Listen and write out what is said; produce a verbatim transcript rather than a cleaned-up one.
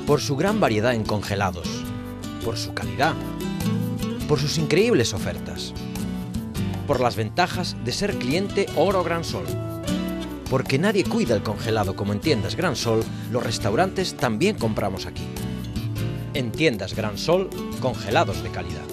por su gran variedad en congelados, por su calidad, por sus increíbles ofertas, por las ventajas de ser cliente Oro Gran Sol. Porque nadie cuida el congelado como en Tiendas Gran Sol, los restaurantes también compramos aquí. En Tiendas Gran Sol, congelados de calidad.